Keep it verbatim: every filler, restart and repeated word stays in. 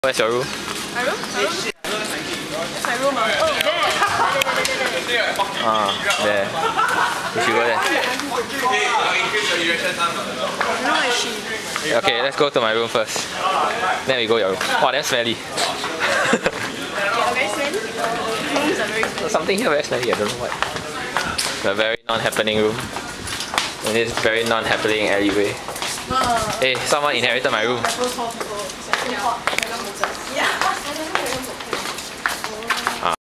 Where's your room? My room? My room? That's my room. Oh, there. There, there, there, there. Ah, there. We should go there. No, is she? Okay, let's go to my room first. Then we go your room. Wow, that's smelly. Yeah, very smelly. Rooms are very smelly. Something here very smelly, I don't know what. A very non-happening room. In this very non-happening alleyway. Uh, Hey, someone inherited my room. Raffles Hall people. It's actually hot.